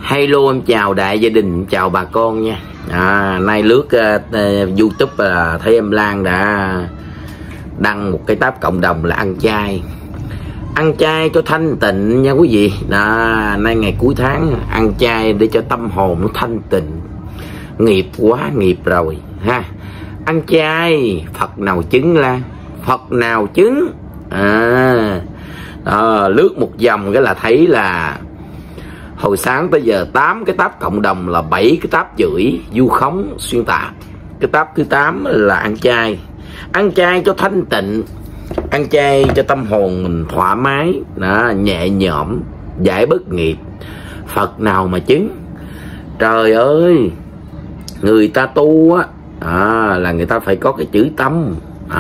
Hello, em chào đại gia đình, chào bà con nha. Nay lướt YouTube thấy em Lan đã đăng một cái tab cộng đồng là ăn chay cho thanh tịnh nha quý vị. Nay ngày cuối tháng ăn chay để cho tâm hồn nó thanh tịnh. Nghiệp quá nghiệp rồi ha. Ăn chay Phật nào chứng la, Phật nào chứng. Lướt một vòng cái là thấy là hồi sáng tới giờ 8 cái tab cộng đồng là 7 cái tab chửi vu khống xuyên tạc. Cái tab thứ 8 là ăn chay cho thanh tịnh, ăn chay cho tâm hồn mình thoải mái, nhẹ nhõm, giải bớt nghiệp. Phật nào mà chứng. Trời ơi, người ta tu là người ta phải có cái chữ tâm.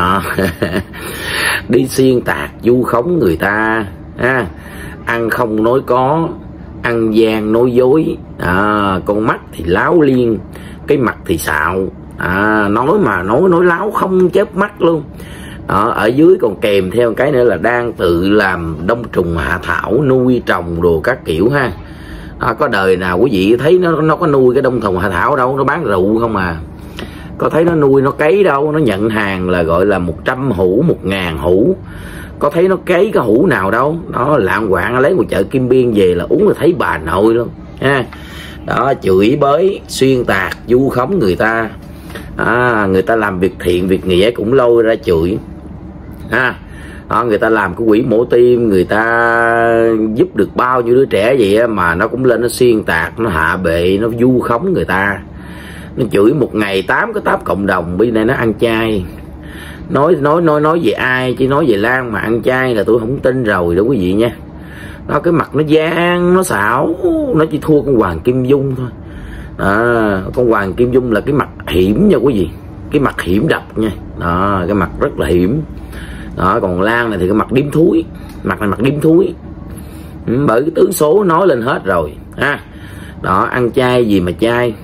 Đi xuyên tạc vu khống người ta, ăn không nói có, ăn gian nói dối, con mắt thì láo liên, cái mặt thì xạo, nói láo không chớp mắt luôn. Ở dưới còn kèm theo cái nữa là đang tự làm đông trùng hạ thảo, nuôi trồng đồ các kiểu ha. Có đời nào quý vị thấy nó có nuôi cái đông trùng hạ thảo đâu, nó bán rượu không à. Có thấy nó nuôi nó cấy đâu, nó nhận hàng là gọi là 100 hũ, 1000 hũ. Có thấy nó cấy cái hũ nào đâu. Nó lạng quạng lấy một chợ Kim Biên về là uống là thấy bà nội luôn ha. Chửi bới xuyên tạc vu khống người ta. Người ta làm việc thiện việc nghĩa cũng lôi ra chửi ha. Người ta làm cái quỹ mổ tim, người ta giúp được bao nhiêu đứa trẻ vậy mà nó cũng lên nó xuyên tạc, nó hạ bệ, nó vu khống người ta. Nó chửi một ngày 8 cái tab cộng đồng. Bây giờ nó ăn chay. Nói về ai chứ nói về Lan mà ăn chay là tôi không tin rồi đó quý vị nha. Cái mặt nó gian, nó xảo, nó chỉ thua con Hoàng Kim Dung thôi. Con Hoàng Kim Dung là cái mặt hiểm nha quý vị, cái mặt hiểm độc nha. Cái mặt rất là hiểm. Còn Lan này thì cái mặt điếm thúi, mặt này mặt điếm thúi. Bởi cái tướng số nói lên hết rồi ha. Ăn chay gì mà chay.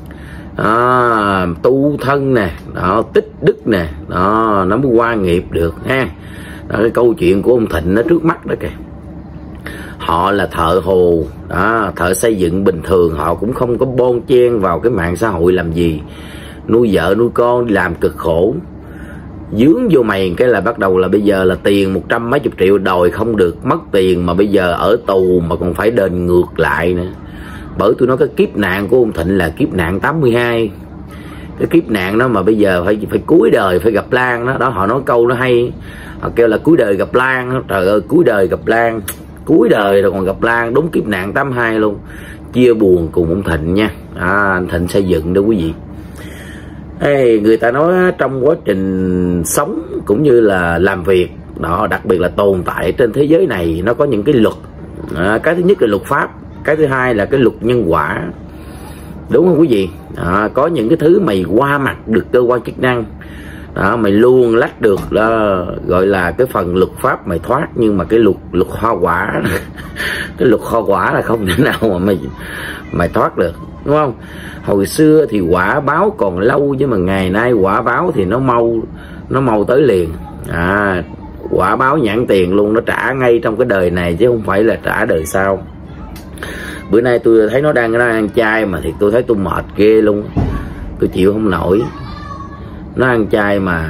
Tu thân nè, tích đức nè, nó mới qua nghiệp được ha. Cái câu chuyện của ông Thịnh nó trước mắt đó kìa. Họ là thợ hồ, thợ xây dựng bình thường, họ cũng không có bon chen vào cái mạng xã hội làm gì. Nuôi vợ nuôi con đi làm cực khổ, dướng vô mày cái là bắt đầu là bây giờ là tiền 100 mấy chục triệu đòi không được, mất tiền mà bây giờ ở tù mà còn phải đền ngược lại nữa. Bởi tôi nói cái kiếp nạn của ông Thịnh là kiếp nạn 82. Cái kiếp nạn đó mà bây giờ phải cuối đời phải gặp Lan đó. Họ nói câu nó hay, họ kêu là cuối đời gặp Lan đó. Trời ơi, cuối đời gặp Lan, cuối đời rồi còn gặp Lan, đúng kiếp nạn 82 luôn. Chia buồn cùng ông Thịnh nha. Anh Thịnh xây dựng đó quý vị. Người ta nói trong quá trình sống cũng như là làm việc đó, đặc biệt là tồn tại trên thế giới này, nó có những cái luật. Cái thứ nhất là luật pháp, cái thứ hai là cái luật nhân quả, đúng không quý vị? Có những cái thứ mày qua mặt được cơ quan chức năng, mày luôn lách được là gọi là cái phần luật pháp mày thoát, nhưng mà cái luật hoa quả cái luật hoa quả là không thể nào mà mày thoát được, đúng không? Hồi xưa thì quả báo còn lâu, chứ mà ngày nay quả báo thì nó mau tới liền. Quả báo nhãn tiền luôn, nó trả ngay trong cái đời này chứ không phải là trả đời sau. Bữa nay tôi thấy nó đang ăn chay mà thì tôi thấy tôi mệt ghê luôn, tôi chịu không nổi. Nó ăn chay mà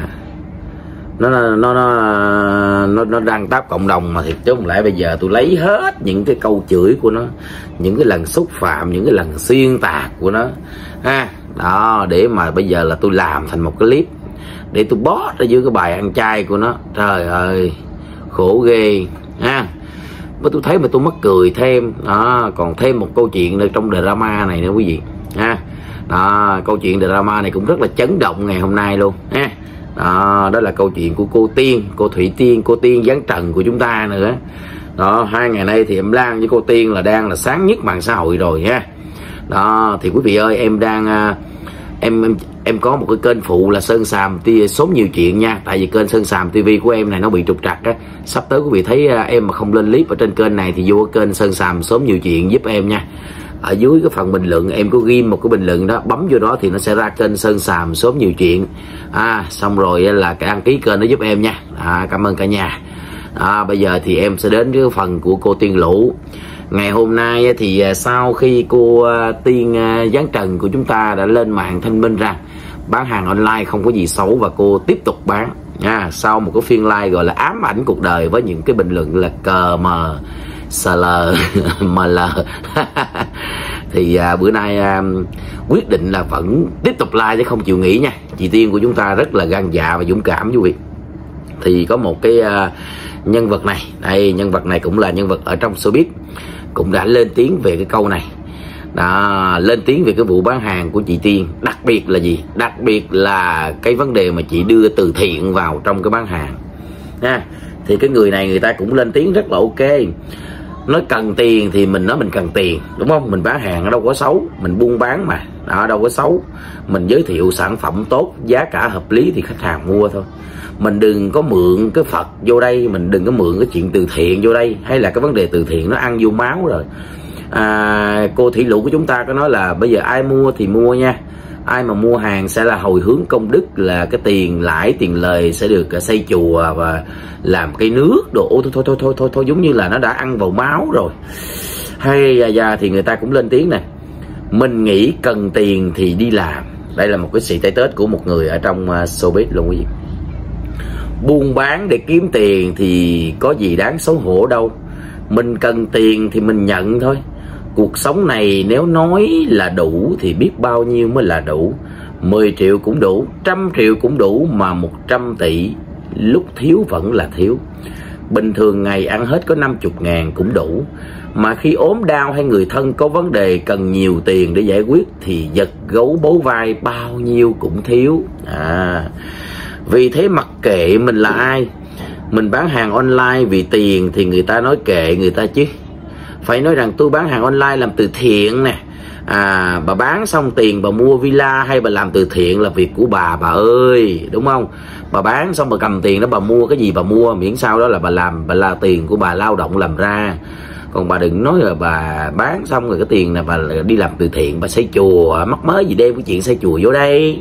nó đăng tab cộng đồng mà thiệt chứ không lẽ bây giờ tôi lấy hết những cái câu chửi của nó, những cái lần xúc phạm, những cái lần xuyên tạc của nó ha. Để mà bây giờ là tôi làm thành một cái clip để tôi post ở dưới cái bài ăn chay của nó. Trời ơi, khổ ghê ha. Mà tôi thấy mà tôi mắc cười thêm. Còn thêm một câu chuyện ở trong drama này nữa quý vị ha. Câu chuyện drama này cũng rất là chấn động ngày hôm nay luôn ha. Đó là câu chuyện của cô Tiên, cô Thủy Tiên, cô Tiên Giáng Trần của chúng ta nữa. 2 ngày nay thì em Lan với cô Tiên là đang là sáng nhất mạng xã hội rồi ha. Thì quý vị ơi, em đang em có một cái kênh phụ là Sơn Sàm Sớm Nhiều Chuyện nha. Tại vì kênh Sơn Sàm TV của em này nó bị trục trặc á. Sắp tới quý vị thấy em mà không lên clip ở trên kênh này thì vô kênh Sơn Sàm Sớm Nhiều Chuyện giúp em nha. Ở dưới cái phần bình luận em có ghi một cái bình luận đó, bấm vô đó thì nó sẽ ra kênh Sơn Sàm Sớm Nhiều Chuyện. Xong rồi là cái đăng ký kênh đó giúp em nha. Cảm ơn cả nhà. Bây giờ thì em sẽ đến cái phần của cô Tiên Lũ. Ngày hôm nay thì sau khi cô Tiên Giáng Trần của chúng ta đã lên mạng thanh minh rằng bán hàng online không có gì xấu, và cô tiếp tục bán nha, sau một cái phiên live gọi là ám ảnh cuộc đời với những cái bình luận là cờ mờ sl ml thì bữa nay quyết định là vẫn tiếp tục live chứ không chịu nghỉ nha. Chị Tiên của chúng ta rất là gan dạ và dũng cảm quý vị. Thì có một cái nhân vật này, đây nhân vật này cũng là nhân vật ở trong showbiz, cũng đã lên tiếng về cái câu này. Đó, lên tiếng về cái vụ bán hàng của chị Tiên. Đặc biệt là gì? Đặc biệt là cái vấn đề mà chị đưa từ thiện vào trong cái bán hàng nha. Thì cái người này người ta cũng lên tiếng rất là ok. Nói cần tiền thì mình nói mình cần tiền, đúng không? Mình bán hàng ở đâu có xấu, mình buôn bán mà, đó đâu có xấu. Mình giới thiệu sản phẩm tốt, giá cả hợp lý thì khách hàng mua thôi. Mình đừng có mượn cái Phật vô đây, mình đừng có mượn cái chuyện từ thiện vô đây, hay là cái vấn đề từ thiện nó ăn vô máu rồi. Cô Thủy Lũ của chúng ta có nói là bây giờ ai mua thì mua nha, ai mà mua hàng sẽ là hồi hướng công đức, là cái tiền lãi tiền lời sẽ được xây chùa và làm cây nước đồ. Thôi giống như là nó đã ăn vào máu rồi. Hay thì người ta cũng lên tiếng này, mình nghĩ cần tiền thì đi làm. Đây là một cái sự tay tết của một người ở trong showbiz luôn quý vị. Buôn bán để kiếm tiền thì có gì đáng xấu hổ đâu, mình cần tiền thì mình nhận thôi. Cuộc sống này nếu nói là đủ thì biết bao nhiêu mới là đủ. 10 triệu cũng đủ, 100 triệu cũng đủ, mà 100 tỷ lúc thiếu vẫn là thiếu. Bình thường ngày ăn hết có 50.000 cũng đủ, mà khi ốm đau hay người thân có vấn đề cần nhiều tiền để giải quyết thì giật gấu bấu vai bao nhiêu cũng thiếu. Vì thế mặc kệ mình là ai, mình bán hàng online vì tiền thì người ta nói kệ người ta chứ. Phải nói rằng tôi bán hàng online làm từ thiện nè. Bà bán xong tiền bà mua villa hay bà làm từ thiện là việc của bà ơi, đúng không? Bà bán xong bà cầm tiền đó bà mua cái gì bà mua, miễn sao đó là bà làm, bà là tiền của bà lao động làm ra. Còn bà đừng nói là bà bán xong rồi cái tiền này bà đi làm từ thiện, bà xây chùa, mắc mớ gì đem cái chuyện xây chùa vô đây.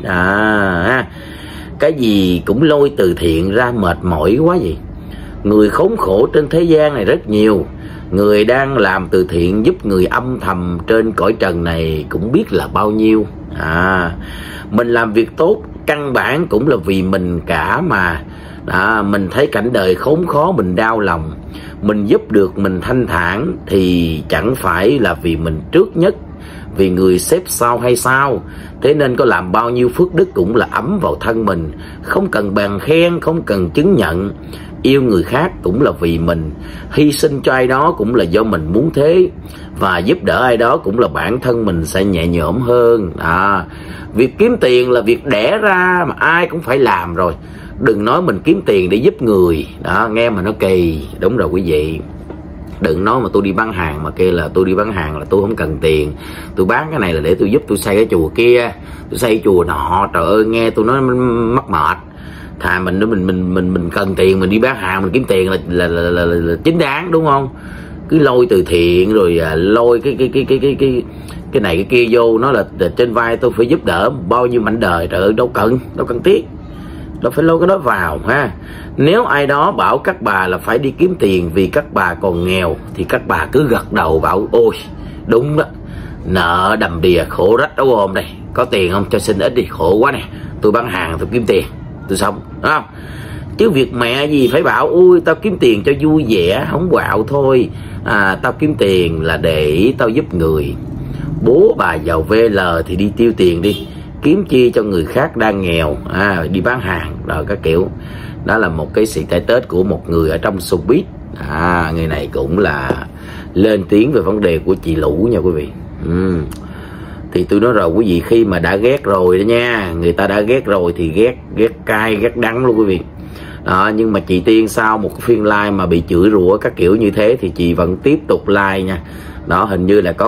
Cái gì cũng lôi từ thiện ra mệt mỏi quá gì. Người khốn khổ trên thế gian này rất nhiều. Người đang làm từ thiện giúp người âm thầm trên cõi trần này cũng biết là bao nhiêu. Mình làm việc tốt căn bản cũng là vì mình cả mà. Mình thấy cảnh đời khốn khó mình đau lòng, mình giúp được mình thanh thản thì chẳng phải là vì mình trước nhất, vì người xếp sau hay sao. Thế nên có làm bao nhiêu phước đức cũng là ấm vào thân mình, không cần bàn khen, không cần chứng nhận. Yêu người khác cũng là vì mình, hy sinh cho ai đó cũng là do mình muốn thế, và giúp đỡ ai đó cũng là bản thân mình sẽ nhẹ nhõm hơn. Việc kiếm tiền là việc đẻ ra mà ai cũng phải làm rồi. Đừng nói mình kiếm tiền để giúp người, nghe mà nó kỳ. Đúng rồi quý vị. Đừng nói mà tôi đi bán hàng mà kêu là tôi đi bán hàng là tôi không cần tiền, tôi bán cái này là để tôi giúp tôi xây cái chùa kia, tôi xây chùa nọ. Trời ơi, nghe tôi nói mắc mệt. Thà mình cần tiền mình đi bán hàng mình kiếm tiền là chính đáng, đúng không? Cứ lôi từ thiện rồi lôi cái này cái kia vô, nó là trên vai tôi phải giúp đỡ bao nhiêu mảnh đời. Trời ơi, đâu cần thiết, đâu phải lôi cái đó vào ha. Nếu ai đó bảo các bà là phải đi kiếm tiền vì các bà còn nghèo thì các bà cứ gật đầu bảo ôi đúng đó, nợ đầm đìa khổ rách áo ôm đây, có tiền không cho xin ít đi, khổ quá nè, tôi bán hàng tôi kiếm tiền tôi sống, đúng không? Chứ việc mẹ gì phải bảo ui tao kiếm tiền cho vui vẻ, không quạo thôi. Tao kiếm tiền là để tao giúp người. Bố bà giàu VL thì đi tiêu tiền đi, kiếm chi cho người khác đang nghèo, đi bán hàng rồi các kiểu. Đó là một cái sự tay tết của một người ở trong showbiz. Người này cũng là lên tiếng về vấn đề của chị Lũ nha quý vị. Thì tôi nói rồi quý vị, khi mà đã ghét rồi đó nha, người ta đã ghét rồi thì ghét cay ghét đắng luôn quý vị. Nhưng mà chị Tiên sau một phiên live mà bị chửi rủa các kiểu như thế thì chị vẫn tiếp tục live nha. Hình như là có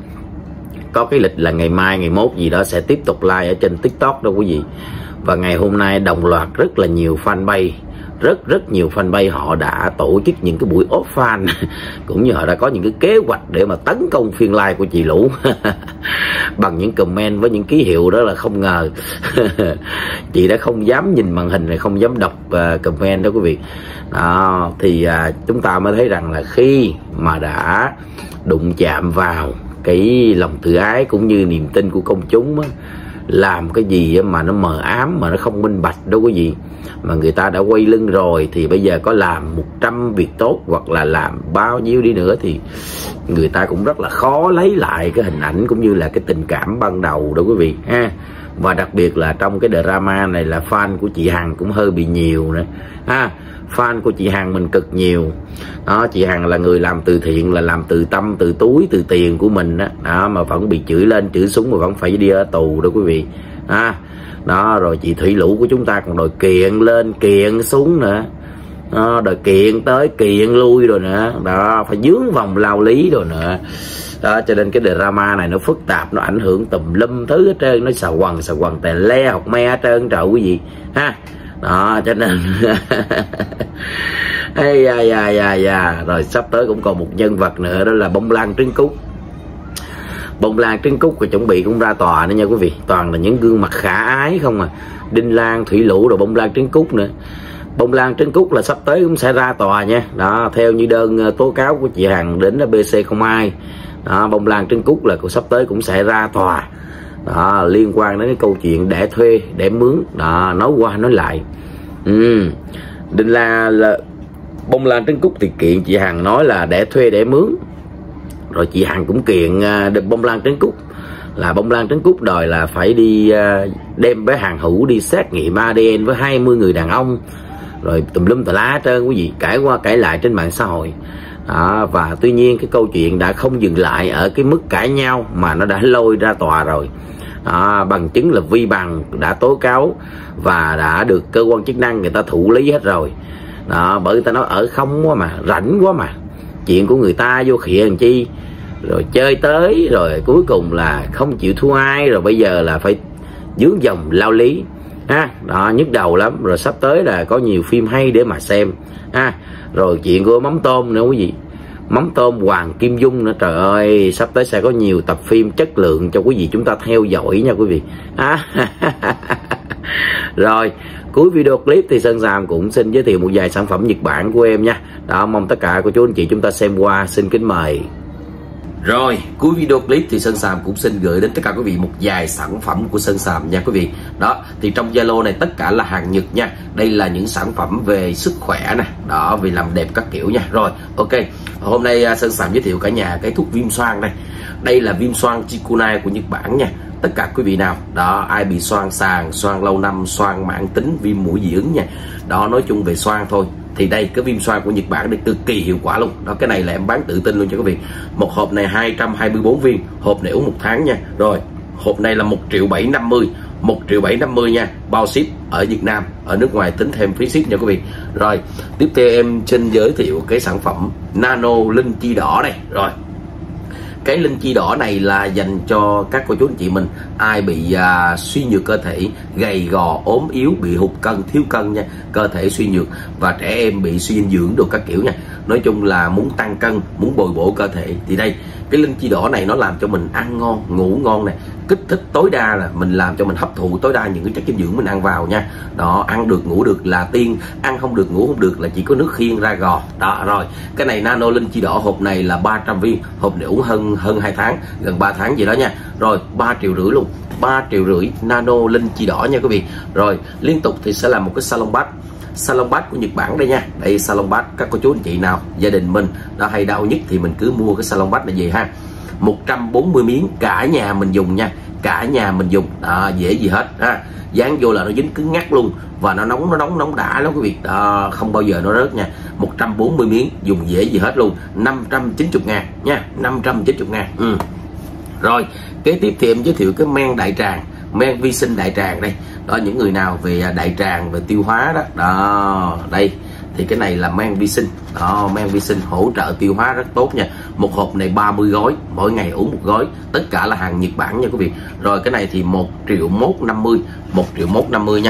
cái lịch là ngày mai ngày mốt gì đó sẽ tiếp tục live ở trên TikTok đó quý vị. Và ngày hôm nay đồng loạt rất là nhiều fanpage, rất nhiều fanpage họ đã tổ chức những cái buổi offline cũng như họ đã có những cái kế hoạch để mà tấn công phiên live của chị Lũ bằng những comment với những ký hiệu đó là không ngờ chị đã không dám nhìn màn hình này, không dám đọc comment đó quý vị. Đó, thì chúng ta mới thấy rằng là khi mà đã đụng chạm vào cái lòng tự ái cũng như niềm tin của công chúng á, làm cái gì mà nó mờ ám, mà nó không minh bạch đâu quý vị, mà người ta đã quay lưng rồi thì bây giờ có làm 100 việc tốt hoặc là làm bao nhiêu đi nữa thì người ta cũng rất là khó lấy lại cái hình ảnh cũng như là cái tình cảm ban đầu đó quý vị ha. Và đặc biệt là trong cái drama này là fan của chị Hằng cũng hơi bị nhiều nữa ha. Fan của chị Hằng mình cực nhiều đó. Chị Hằng là người làm từ thiện, là làm từ tâm, từ túi, từ tiền của mình đó, mà vẫn bị chửi lên chửi xuống mà vẫn phải đi ở tù đó quý vị đó. Rồi chị Thủy Lũ của chúng ta còn đòi kiện lên kiện xuống nữa đó, đòi kiện tới kiện lui rồi nữa đó, phải dướng vòng lao lý rồi nữa đó. Cho nên cái drama này nó phức tạp, nó ảnh hưởng tùm lum thứ hết trơn, nó xào quần tè le học me hết trơn trời quý vị ha. Đó cho nên rồi sắp tới cũng còn một nhân vật nữa, đó là Bông Lan Trứng Cút. Bông Lan Trứng Cút rồi chuẩn bị cũng ra tòa nữa nha quý vị, toàn là những gương mặt khả ái không à. Đinh Lan, Thủy Lũ rồi Bông Lan Trứng Cút nữa. Bông Lan Trứng Cút là sắp tới cũng sẽ ra tòa nha đó, theo như đơn tố cáo của chị Hằng đến BC02 đó. Bông Lan Trứng Cút là sắp tới cũng sẽ ra tòa đó, liên quan đến cái câu chuyện để thuê để mướn đó, nói qua nói lại. Đinh là Bông Lan Trứng Cút thì kiện chị Hằng nói là để thuê để mướn, rồi chị Hằng cũng kiện Bông Lan Trứng Cút là Bông Lan Trứng Cút đòi là phải đi đem bé Hằng Hữu đi xét nghiệm ADN với 20 người đàn ông, rồi tùm lum tà lá trơn quý vị, cãi qua cãi lại trên mạng xã hội đó. Và tuy nhiên cái câu chuyện đã không dừng lại ở cái mức cãi nhau mà nó đã lôi ra tòa rồi đó. Bằng chứng là Vi Bằng đã tố cáo và đã được cơ quan chức năng người ta thụ lý hết rồi đó, bởi người ta nói ở không quá mà, rảnh quá mà, chuyện của người ta vô khịa làm chi, rồi chơi tới rồi cuối cùng là không chịu thua ai, rồi bây giờ là phải dướng dòng lao lý đó, nhức đầu lắm. Rồi sắp tới là có nhiều phim hay để mà xem rồi chuyện của Mắm Tôm nữa quý vị, Mắm Tôm Hoàng Kim Dung nữa, trời ơi sắp tới sẽ có nhiều tập phim chất lượng cho quý vị chúng ta theo dõi nha quý vị Rồi cuối video clip thì Sơn Sàm cũng xin giới thiệu một vài sản phẩm Nhật Bản của em nha đó, mong tất cả cô chú anh chị chúng ta xem qua, xin kính mời. Rồi cuối video clip thì Sơn Sàm cũng xin gửi đến tất cả quý vị một vài sản phẩm của Sơn Sàm nha quý vị. Đó thì trong Zalo này tất cả là hàng Nhật nha. Đây là những sản phẩm về sức khỏe nè, đó về làm đẹp các kiểu nha. Rồi ok, hôm nay Sơn Sàm giới thiệu cả nhà cái thuốc viêm xoang đây. Đây là viêm xoang Chikunai của Nhật Bản nha. Tất cả quý vị nào đó ai bị xoang sàn, xoang lâu năm, xoang mãn tính, viêm mũi dị ứng nha, đó nói chung về xoang thôi thì đây cái viêm xoang của Nhật Bản đây cực kỳ hiệu quả luôn đó. Cái này là em bán tự tin luôn cho quý vị. Một hộp này 224 viên, hộp này uống 1 tháng nha. Rồi hộp này là 1.750.000, 1.750.000 nha, bao ship ở Việt Nam, ở nước ngoài tính thêm phí ship nha quý vị. Rồi tiếp theo em xin giới thiệu cái sản phẩm nano linh chi đỏ này. Rồi cái linh chi đỏ này là dành cho các cô chú anh chị mình ai bị suy nhược cơ thể, gầy gò, ốm yếu, bị hụt cân, thiếu cân nha, cơ thể suy nhược và trẻ em bị suy dinh dưỡng đồ các kiểu nha. Nói chung là muốn tăng cân, muốn bồi bổ cơ thể thì đây cái linh chi đỏ này nó làm cho mình ăn ngon, ngủ ngon này, kích thích tối đa là mình làm cho mình hấp thụ tối đa những cái chất dinh dưỡng mình ăn vào nha. Đó, ăn được ngủ được là tiên, ăn không được ngủ không được là chỉ có nước khiên ra gò. Đó rồi, cái này nano linh chi đỏ hộp này là 300 viên, hộp này uống hơn 2 tháng, gần 3 tháng gì đó nha. Rồi 3,5 triệu luôn, 3,5 triệu nano linh chi đỏ nha quý vị. Rồi liên tục thì sẽ là một cái salon bath của Nhật Bản đây nha. Đây salon bath, các cô chú anh chị nào gia đình mình đã hay đau nhất thì mình cứ mua cái salon bath này về ha. 140 miếng cả nhà mình dùng nha, cả nhà mình dùng đó, dễ gì hết ha. Dán vô là nó dính cứng ngắt luôn và nó nóng đã lắm quý vị đó, không bao giờ nó rớt nha. 140 miếng dùng dễ gì hết luôn, 590.000 nha, 590.000. Rồi kế tiếp thì em giới thiệu cái men đại tràng, men vi sinh đại tràng đây. Đó, những người nào về đại tràng, về tiêu hóa đó, đó đây thì cái này là men vi sinh đó, men vi sinh hỗ trợ tiêu hóa rất tốt nha. Một hộp này 30 gói, mỗi ngày uống 1 gói, tất cả là hàng Nhật Bản nha quý vị. Rồi cái này thì 1.150.000, 1.150.000 nha.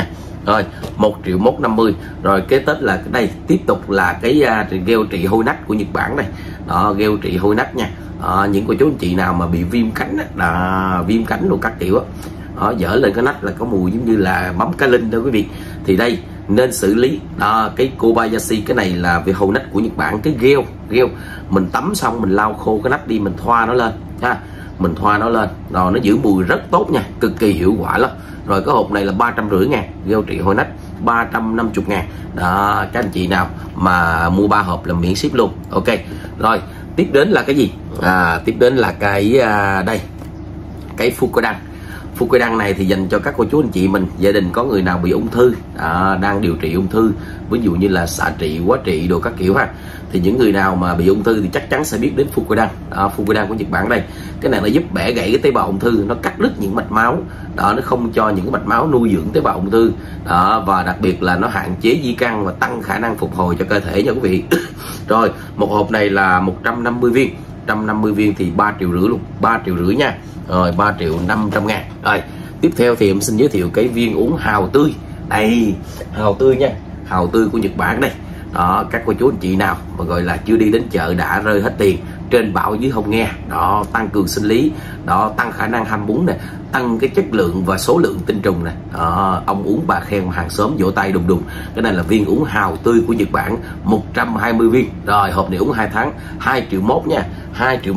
Rồi 1.150.000. Rồi kế tới là cái đây, tiếp tục là cái gel trị hôi nách của Nhật Bản đây. Đó, gel trị hôi nách nha. Những cô chú anh chị nào mà bị viêm cánh viêm cánh luôn các kiểu á, dở lên cái nách là có mùi giống như là mắm cá linh đó quý vị, thì đây nên xử lý. Cái Kobayashi, cái này là về hôi nách của Nhật Bản. Cái gel mình tắm xong mình lau khô cái nách đi, mình thoa nó lên ha, mình thoa nó lên rồi nó giữ mùi rất tốt nha, cực kỳ hiệu quả lắm. Rồi cái hộp này là 350.000, gel trị hôi nách 350.000 đó. Các anh chị nào mà mua 3 hộp là miễn ship luôn. Ok. Rồi tiếp đến là cái gì? Tiếp đến là cái đây, cái Fucodan này thì dành cho các cô chú anh chị mình, gia đình có người nào bị ung thư, đang điều trị ung thư, ví dụ như là xạ trị, hóa trị đồ các kiểu ha, thì những người nào mà bị ung thư thì chắc chắn sẽ biết đến Fucodan của Nhật Bản đây. Cái này nó giúp bẻ gãy cái tế bào ung thư, nó cắt đứt những mạch máu đó, nó không cho những cái mạch máu nuôi dưỡng tế bào ung thư đó, và đặc biệt là nó hạn chế di căn và tăng khả năng phục hồi cho cơ thể nha quý vị. Rồi một hộp này là 150 viên, 150 viên thì 3,5 triệu luôn, 3,5 triệu nha. Rồi 3.500.000. Rồi tiếp theo thì em xin giới thiệu cái viên uống hào tươi đây, hào tươi nha, hào tươi của Nhật Bản đây. Đó, các cô chú anh chị nào mà gọi là chưa đi đến chợ đã rơi hết tiền, trên bảo dưới không nghe đó, tăng cường sinh lý đó, tăng khả năng ham muốn này, tăng cái chất lượng và số lượng tinh trùng này đó, ông uống bà khen hàng xóm vỗ tay đùng đùng. Cái này là viên uống hào tươi của Nhật Bản, 120 viên. Rồi hộp này uống 2 tháng, 2,1 triệu nha, 2,1 triệu.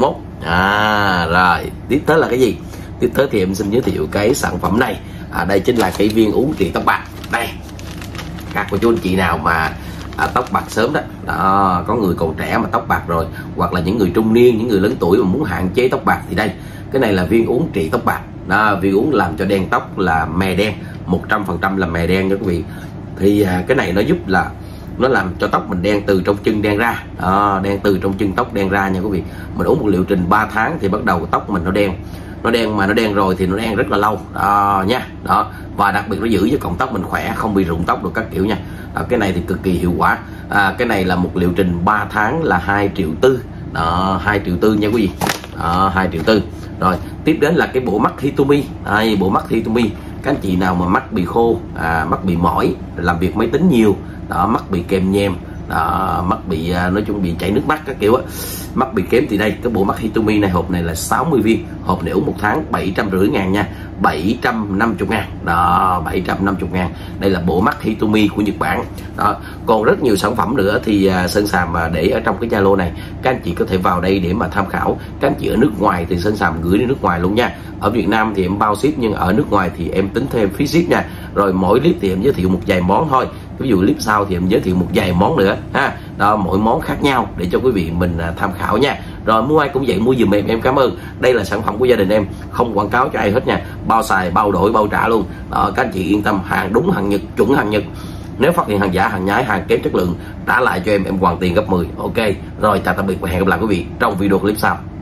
Rồi tiếp tới là cái gì? Tiếp tới thì em xin giới thiệu cái sản phẩm này. Đây chính là cái viên uống trị tóc bạc đây. Các cô chú anh chị nào mà tóc bạc sớm đó, có người còn trẻ mà tóc bạc rồi, hoặc là những người trung niên, những người lớn tuổi mà muốn hạn chế tóc bạc thì đây, cái này là viên uống trị tóc bạc đó. Viên uống làm cho đen tóc, là mè đen, 100% là mè đen nha quý vị. Thì cái này nó giúp là nó làm cho tóc mình đen từ trong chân đen ra đó, đen từ trong chân tóc đen ra nha quý vị. Mình uống một liệu trình 3 tháng thì bắt đầu tóc mình nó đen, mà nó đen rồi thì nó đen rất là lâu đó, nha đó. Và đặc biệt nó giữ cho cọng tóc mình khỏe, không bị rụng tóc được các kiểu nha. Cái này thì cực kỳ hiệu quả. Cái này là một liệu trình 3 tháng là 2,4 triệu đó, 2,4 triệu nha quý vị đó, 2,4 triệu. Rồi tiếp đến là cái bộ mắt Hitomi. Bộ mắt Hitomi, các anh chị nào mà mắt bị khô, mắt bị mỏi, làm việc máy tính nhiều đó, mắt bị kèm nhem đó, mắt bị nói chung bị chảy nước mắt các kiểu á, mắt bị kém, thì đây cái bộ mắt Hitomi này, hộp này là 60 viên, hộp này uống 1 tháng 750.000 nha, 750.000 đó, 750.000. Đây là bộ mắt Hitomi của Nhật Bản đó. Còn rất nhiều sản phẩm nữa thì Sơn Sàm để ở trong cái Zalo này, các anh chị có thể vào đây để mà tham khảo. Các anh chị ở nước ngoài thì Sơn Sàm gửi đi nước ngoài luôn nha. Ở Việt Nam thì em bao ship, nhưng ở nước ngoài thì em tính thêm phí ship nha. Rồi mỗi clip thì em giới thiệu một vài món thôi, ví dụ clip sau thì em giới thiệu một vài món nữa ha đó, mỗi món khác nhau để cho quý vị mình tham khảo nha. Rồi mua ai cũng vậy, mua giùm em cảm ơn. Đây là sản phẩm của gia đình em, không quảng cáo cho ai hết nha, bao xài bao đổi bao trả luôn đó. Các anh chị yên tâm, hàng đúng, hàng Nhật, chuẩn hàng Nhật. Nếu phát hiện hàng giả, hàng nhái, hàng kém chất lượng, trả lại cho em hoàn tiền gấp 10. Ok rồi, chào tạm biệt và hẹn gặp lại quý vị trong video clip sau.